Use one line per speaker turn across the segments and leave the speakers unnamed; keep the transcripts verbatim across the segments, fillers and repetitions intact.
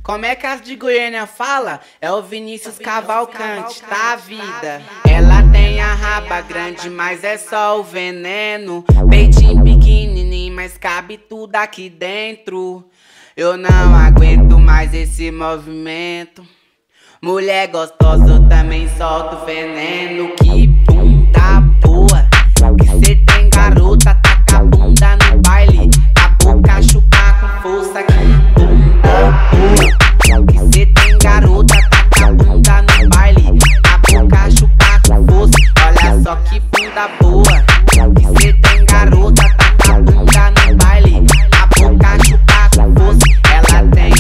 Como é que as de Goiânia fala? É o Vinícius Cavalcante, tá a vida. Ela tem a raba grande, mas é só o veneno. Peitinho pequenininho, mas cabe tudo aqui dentro. Eu não aguento mais esse movimento. Mulher gostosa, eu também solto veneno. Que bunda boa, que cê tem, garota, taca a bunda no baile. A boca chupar com força, que bunda boa. Que cê tem, garota, taca a bunda no baile. A boca chupar com força, olha só que bunda boa. Que cê tem, garota, taca a bunda no baile. A boca chupar com força, ela tem,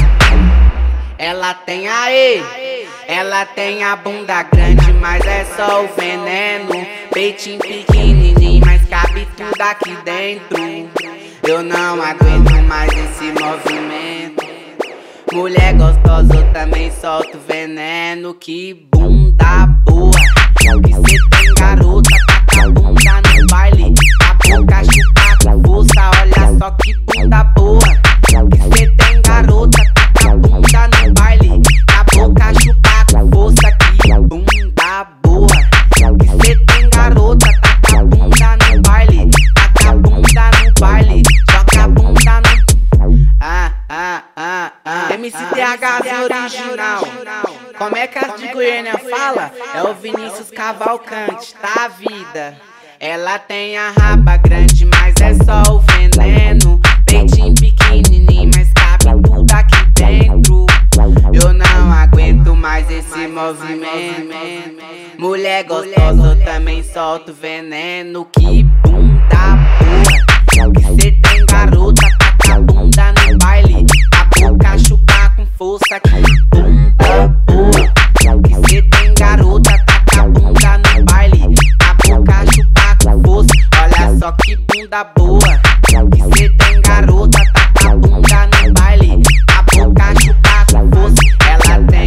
ela tem aê. Ela tem a bunda grande, mas é só o veneno. Peitinho pequenininho, mas cabe tudo aqui dentro. Eu não aguento mais esse movimento. Mulher gostosa, eu também solto veneno. Que bunda boa, que cê tem, garota, taca a bunda no baile. A boca chupa com força, olha só que bunda boa. Que cê tem, garota, taca a bunda no baile. A boca chupa com força, que bunda boa. Que cê tem, garota, taca a bunda no baile. Taca a bunda no baile, joga a bunda no... Ah, ah, ah, ah. M C T H original. Como é que as de Goiânia fala? É o Vinícius Cavalcante, tá a vida. Ela tem a raba grande, mas é só o veneno. Peitinho pequenininho, mas cabe tudo aqui dentro. Eu não aguento mais esse movimento. Mulher gostosa, eu também solto veneno. Que bunda boa, que cê tem, garota, taca a bunda no baile. A boca chupar com força, que bunda boa. Que cê tem, garota, taca a bunda no baile. A boca chupar com força, olha só que bunda boa. Que cê tem, garota, taca a bunda no baile. A boca chupar com força, ela tem,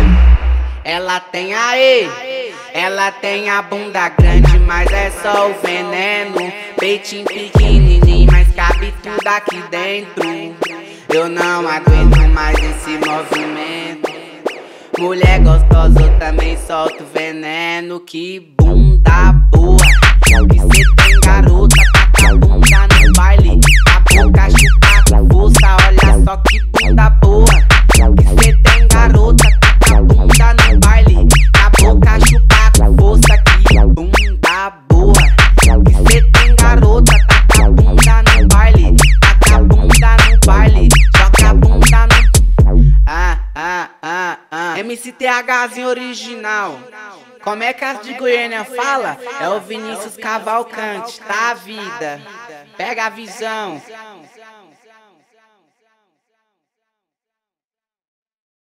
ela tem aê. Ela tem a bunda grande, mas é só o veneno. Peitinho pequenininho, mas cabe tudo aqui dentro. Eu não aguento mais esse movimento. Mulher gostosa, eu também solto veneno. Que bunda boa, que cê tem, garota, taca a bunda no baile. A boca chupa com força, olha só que bunda boa. Que cê tem, garota, taca a bunda no baile. A boca chupa com força, que bunda boa. Que cê tem, garota, taca a bunda no baile. Taca a bunda no baile, joga a bunda no... Ah, ah, ah, ah. M C T H original. Como é que as de Goiânia fala? É o Vinícius Cavalcante, tá a vida. Pega a visão.